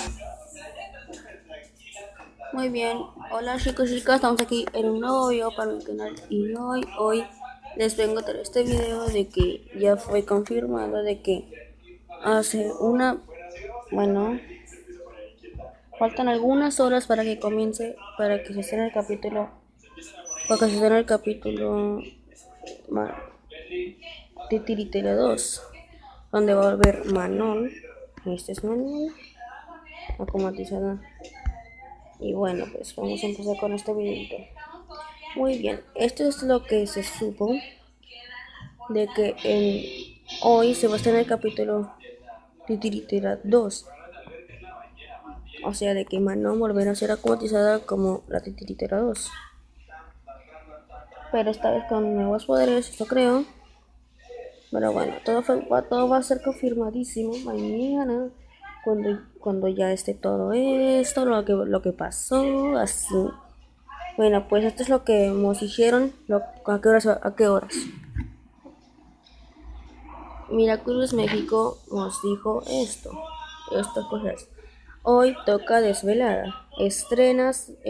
Muy bien, hola chicos y chicas, estamos aquí en un nuevo video para mi canal y hoy les vengo a traer este video de que ya fue confirmado de que hace bueno, faltan algunas horas para que comience, para que se estrene el capítulo, Titiritera 2, donde va a volver Manon, este es Manon, acomatizada. Y bueno, pues vamos a empezar con este videito. Muy bien, esto es lo que se supo de que hoy se va a estrenar el capítulo Titiritera 2. O sea, de que Manon volverá a ser acomatizada como la Titiritera 2. Pero esta vez con nuevos poderes, eso creo. Pero bueno, todo va a ser confirmadísimo mañana. Cuando ya esté todo esto, lo que pasó, así. Bueno, pues esto es lo que nos dijeron. ¿A qué horas? ¿A qué horas? Miraculous México nos dijo estas cosas. Hoy toca desvelada. Estrena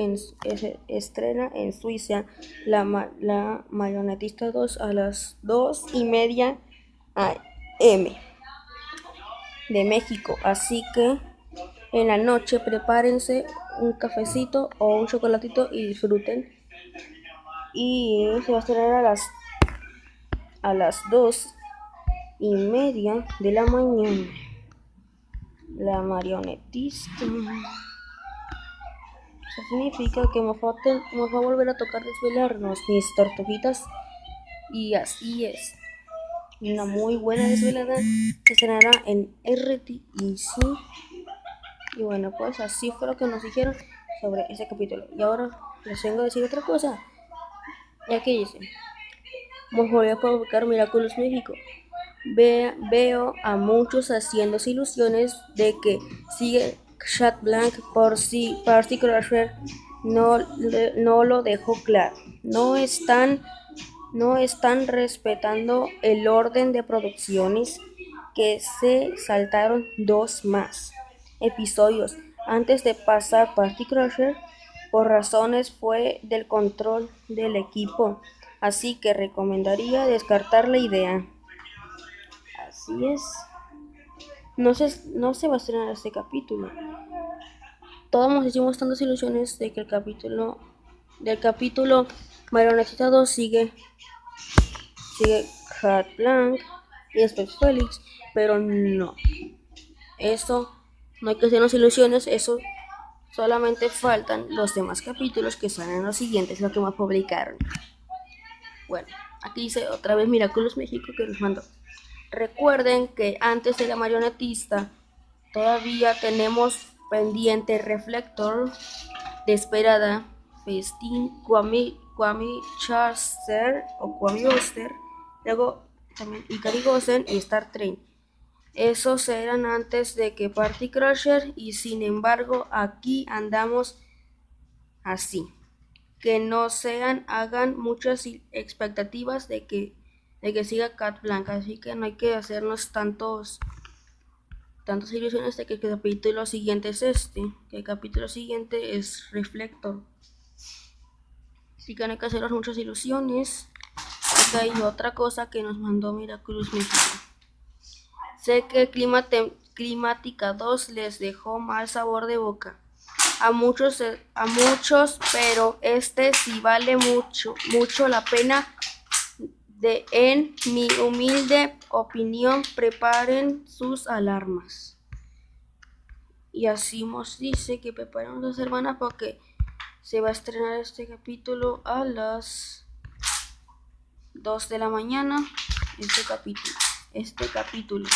en Suiza la Marionetista 2 a las 2:30 AM de México. Así que en la noche prepárense un cafecito o un chocolatito y disfruten. Y se va a estrenar a las 2:30 de la mañana. La marionetista. Eso significa que nos va a volver a tocar desvelarnos, mis tortuguitas. Y así es. Una muy buena desvelada que estrenará en RTIC. Y bueno, pues así fue lo que nos dijeron sobre ese capítulo. Y ahora les vengo a decir otra cosa. Y aquí dice: vamos a volver a publicar Miraculous México. Veo a muchos haciéndose ilusiones de que sigue Chat Blanc por si Party Crusher no lo dejó claro. No están respetando el orden de producciones, que se saltaron 2 más episodios antes de pasar Party Crusher. Por razones fue del control del equipo, así que recomendaría descartar la idea. Así es. No se va a estrenar este capítulo. Todos nos hicimos tantas ilusiones de que del capítulo Marionetista 2 sigue Chat Blanc y después Félix, pero no. Eso no hay que hacernos ilusiones, eso solamente faltan los demás capítulos que salen en los siguientes, lo que más publicaron. Bueno, aquí dice otra vez Miraculous México que nos mandó. Recuerden que antes de la marionetista todavía tenemos pendiente Reflector, Desesperada, Festín, Kwame Charster o Kwame Buster, luego también Ikari Gosen y Star Train. Esos eran antes de que Party Crusher y sin embargo aquí andamos así. Que no hagan muchas expectativas de que siga Cat Blanca, así que no hay que hacernos tantas ilusiones de que el capítulo siguiente es que el capítulo siguiente es Reflector. Así que no hay que hacernos muchas ilusiones. Acá hay otra cosa que nos mandó Miraculous México. Sé que Climática 2 les dejó mal sabor de boca a muchos, pero sí vale mucho la pena. En mi humilde opinión, preparen sus alarmas. Y así nos dice que preparen las hermanas porque se va a estrenar este capítulo a las 2 de la mañana. Este capítulo.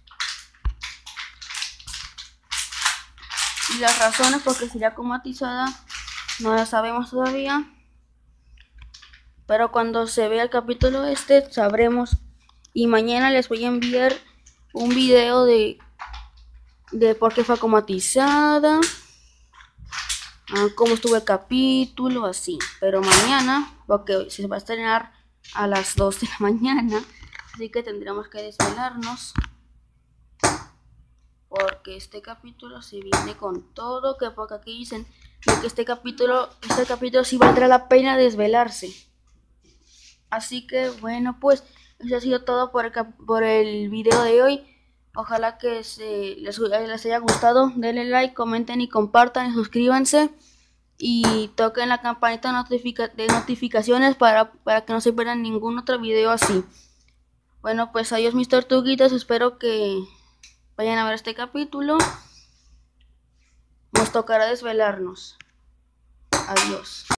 Y las razones por qué sería comatizada no las sabemos todavía. Pero cuando se vea el capítulo sabremos. Y mañana les voy a enviar un video de por qué fue comatizada, cómo estuvo el capítulo, así. Pero mañana, porque se va a estrenar a las 2 de la mañana, así que tendremos que desvelarnos. porque este capítulo se viene con todo, que porque aquí dicen de que este capítulo sí valdrá la pena desvelarse. Así que bueno, pues eso ha sido todo por el video de hoy. Ojalá que les haya gustado. Denle like, comenten y compartan y suscríbanse. Y toquen la campanita de notificaciones para que no se pierdan ningún otro video así. Bueno, pues adiós mis tortuguitas. Espero que vayan a ver este capítulo. Nos tocará desvelarnos. Adiós.